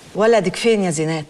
ولدك فين يا زينات؟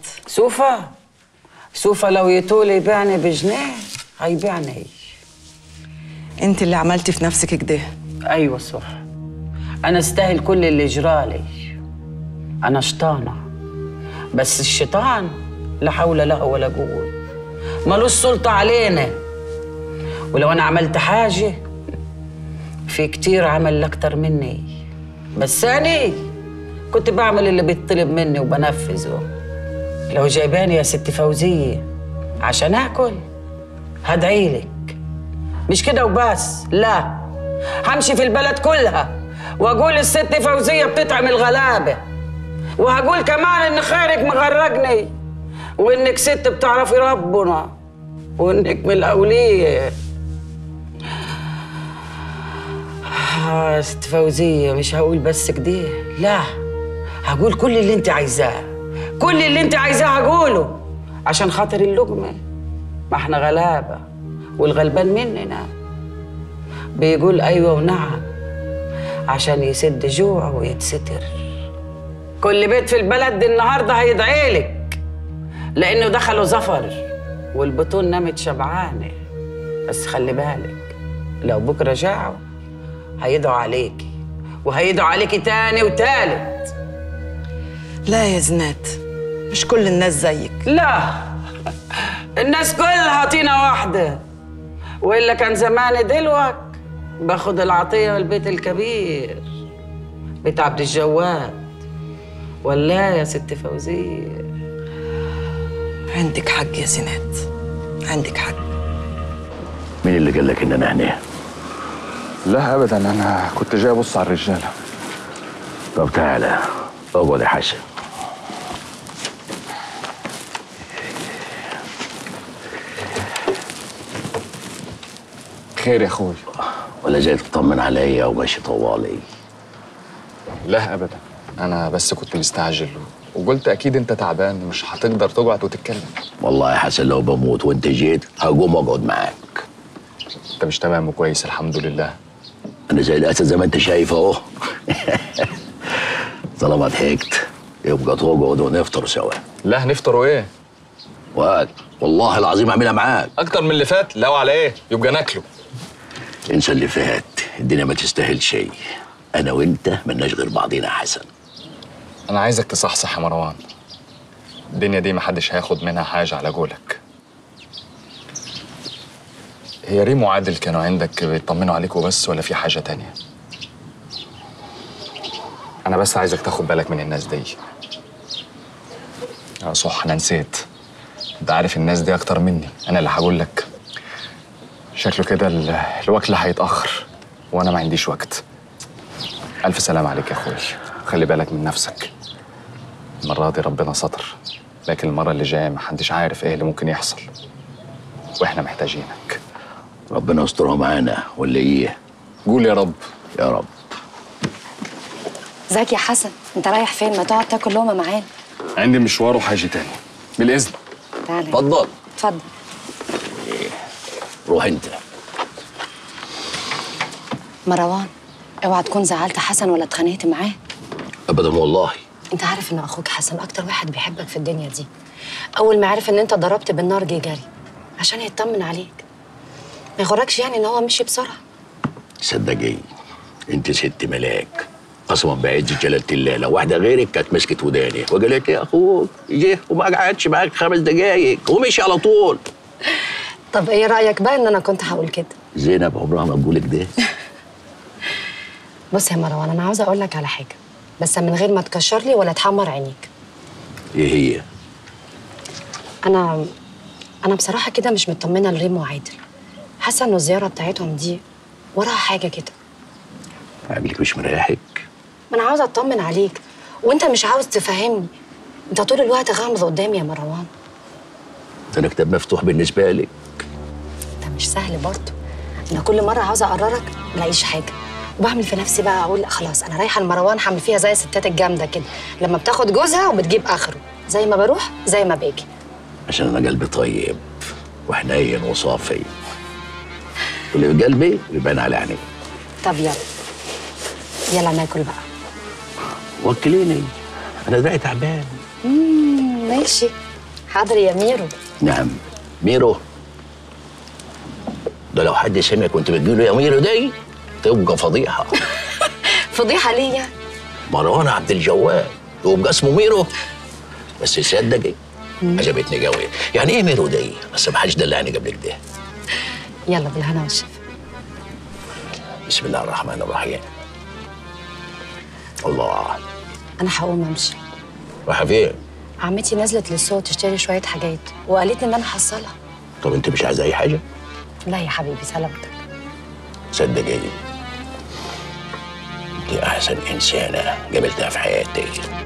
سوفا لو يطول يبيعني بجنيه هيبيعني. انت اللي عملتي في نفسك كده. ايوه صح، انا استاهل كل اللي جرالي. انا شيطانه، بس الشيطان لا حول له ولا قوه، ملوش سلطه علينا. ولو انا عملت حاجه في كتير عمل اكتر مني، بس أنا كنت بعمل اللي بيطلب مني وبنفذه. لو جايباني يا ست فوزية عشان آكل هدعيلك، مش كده وبس، لا، همشي في البلد كلها وأقول الست فوزية بتطعم الغلابة، وهقول كمان إن خيرك مغرقني، وإنك ست بتعرفي ربنا، وإنك من الأولياء. ست فوزية مش هقول بس كده، لا، هقول كل اللي انت عايزاه، كل اللي انت عايزاه هقوله عشان خاطر اللقمة. ما احنا غلابة، والغلبان مننا بيقول ايوه ونعم عشان يسد جوعه ويتستر. كل بيت في البلد دي النهارده هيدعيلك لانه دخلوا ظفر والبطون نامت شبعانة. بس خلي بالك، لو بكره جاعوا هيدعوا عليكي، وهيدعوا عليكي تاني وتالت. لا يا زينات، مش كل الناس زيك. لا، الناس كلها طينة واحدة، وإلا كان زماني دلوك باخد العطية من البيت الكبير بيت عبد الجواد. ولا يا ست فوزية؟ عندك حق يا زينات، عندك حق. مين اللي قال لك ان انا هنا؟ لا ابدا، انا كنت جاي ابص على الرجاله. طب تعالى اقعد يا حسن. خير يا اخوي؟ ولا جاي تطمن عليا وماشي طوالي؟ لا ابدا، انا بس كنت مستعجل وقلت اكيد انت تعبان ومش هتقدر تقعد وتتكلم. والله يا حسن لو بموت وانت جيت هقوم اقعد معاك. انت مش تمام وكويس الحمد لله. انا زي الاسد زي ما انت شايف اهو. طالما ضحكت يبقى تقعد ونفطر سوا. لا نفطروا ايه؟ وقت والله العظيم اعملها معاك اكتر من اللي فات. لو على ايه يبقى ناكله. انسى اللي فات، الدنيا ما تستاهل شيء. انا وانت ملناش غير بعضينا يا حسن. انا عايزك تصحصح يا مروان، الدنيا دي محدش هياخد منها حاجه على قولك. هي ريم وعادل كانوا عندك بيطمنوا عليك وبس ولا في حاجه تانية؟ انا بس عايزك تاخد بالك من الناس دي. صح، انا نسيت، انت عارف الناس دي اكتر مني، انا اللي هقول لك. شكله كده الوكل هيتاخر وانا ما عنديش وقت. الف سلام عليك يا اخوي، خلي بالك من نفسك. المره دي ربنا ستر، لكن المره اللي جايه محدش عارف ايه اللي ممكن يحصل، واحنا محتاجينك. ربنا يسترها معانا ولا ايه؟ قول يا رب. يا رب. ازيك يا حسن؟ انت رايح فين؟ ما تقعد تاكل لقمه معانا. عندي مشوار وحاجه تاني. بالاذن. تعالى. اتفضل. اتفضل. روح انت. مروان، اوعى تكون زعلت حسن ولا اتخانقت معاه. ابدا والله. انت عارف ان اخوك حسن اكتر واحد بيحبك في الدنيا دي. اول ما عرف ان انت ضربت بالنار جه جري عشان يطمن عليك. ما يغركش يعني ان هو مشي بسرعه. صدقي انت ست ملاك، قسما بعز جلاله الله لو واحده غيرك كانت مسكت وداني وقالت يا اخوك جه وما قعدش معاك 5 دقايق ومشي على طول. طب ايه رايك بقى ان انا كنت هقول كده؟ زينب عمرها ما بقولك ده. بص يا مروان، انا عاوزه اقول لك على حاجه بس من غير ما تكشر لي ولا تحمر عينيك. ايه هي؟ انا بصراحه كده مش مطمنه لريم وعادل. حاسه ان الزياره بتاعتهم دي وراها حاجه كده. عقلك مش مريحك؟ ما انا عاوزه اطمن عليك وانت مش عاوز تفهمني. انت طول الوقت غامض قدامي يا مروان. ده انا كتاب مفتوح بالنسبه لك. ده مش سهل برضه. انا كل مره عاوزه اقررك ملاقيش حاجه، وبعمل في نفسي بقى اقول خلاص انا رايحه لمروان هعمل فيها زي الستات الجامده كده لما بتاخد جوزها وبتجيب اخره، زي ما بروح زي ما باجي. عشان انا قلبي طيب وحنين وصافي، واللي في قلبي بيبان على عيني. طب يلا ناكل بقى. وكليني انا دراعي تعبان. ماشي، حاضر يا ميرو. نعم ميرو. ده لو حد سمع كنت بتقول يا ميرو دي تبقى فضيحه. فضيحه ليه يعني؟ مروان عبد الجواد يبقى اسمه ميرو. بس تصدقي عجبتني قوي. يعني ايه ميرو دي؟ بس ما حدش دلعني قبل كده. يلا بالهنا والشفا. بسم الله الرحمن الرحيم. الله. انا هقوم امشي. رايحه فين؟ عمتي نزلت للسوق تشتري شويه حاجات وقالت لي ان انا احصلها. طب انت مش عايزه اي حاجه؟ لا يا حبيبي سلامتك. صدقي انت احسن انسانه قابلتها في حياتي.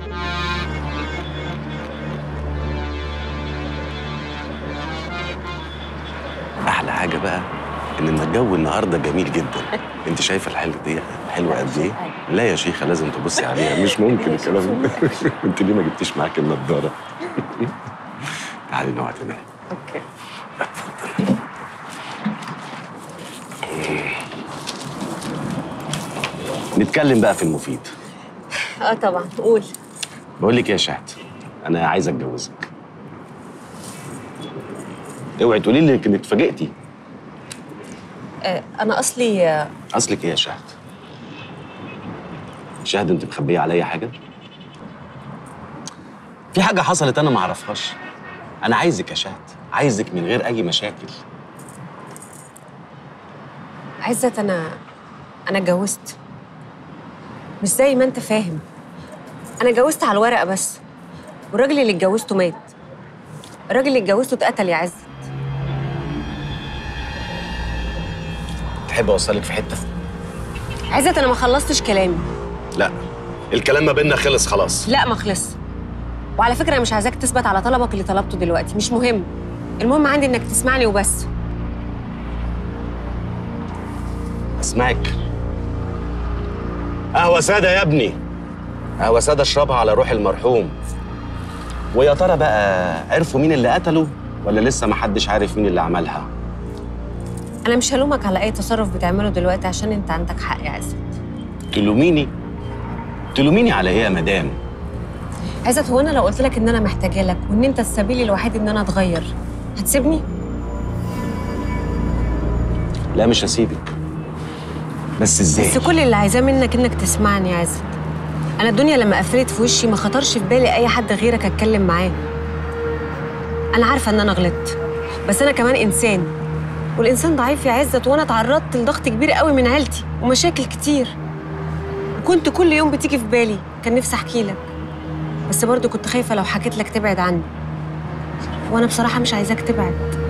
احلى حاجه بقى ان الجو النهارده جميل جدا. انت شايفه الحلوه دي حلوه قد ايه؟ لا يا شيخه لازم تبصي عليها، مش ممكن الكلام ده. انت ليه ما جبتيش معاك النضاره؟ تعالي نقعد هنا. اوكي. نتكلم بقى في المفيد. طبعا قول. بقول لك يا شهد، انا عايز اتجوزك. اوعي تقولي لي انك اتفاجئتي. انا اصلي اصلك ايه يا شهد؟ شهد انت مخبيه عليا حاجه؟ في حاجه حصلت انا ما اعرفهاش. انا عايزك يا شهد، عايزك من غير اي مشاكل. عزت، انا اتجوزت، مش زي ما انت فاهم. انا اتجوزت على الورق بس، والراجل اللي اتجوزته مات. الراجل اللي اتجوزته اتقتل يا عزت. تحب اوصلك في حته؟ عزت انا ما خلصتش كلامي. لا، الكلام ما بيننا خلص خلاص. لا ما خلص. وعلى فكره انا مش عايزاك تثبت على طلبك اللي طلبته دلوقتي، مش مهم. المهم عندي انك تسمعني وبس. اسمعك. قهوه ساده يا ابني، قهوه ساده اشربها على روح المرحوم. ويا ترى بقى عرفوا مين اللي قتله ولا لسه ما حدش عارف مين اللي عملها؟ انا مش هلومك على اي تصرف بتعمله دلوقتي عشان انت عندك حق يا عزت. تلوميني؟ تلوميني على ايه يا مدام؟ عزت، هو انا لو قلت لك ان انا محتاجه لك وان انت السبيل الوحيد ان انا اتغير هتسيبني؟ لا مش هسيبك. بس ازاي؟ بس كل اللي عايزاه منك انك تسمعني يا عزت. انا الدنيا لما قفلت في وشي ما خطرش في بالي اي حد غيرك اتكلم معاه. انا عارفه ان انا غلطت، بس انا كمان انسان، والانسان ضعيف يا عزت، وانا اتعرضت لضغط كبير قوي من عيلتي ومشاكل كتير، وكنت كل يوم بتيجي في بالي. كان نفسي احكي لك، بس برضه كنت خايفه لو حكيت لك تبعد عني، وانا بصراحه مش عايزاك تبعد.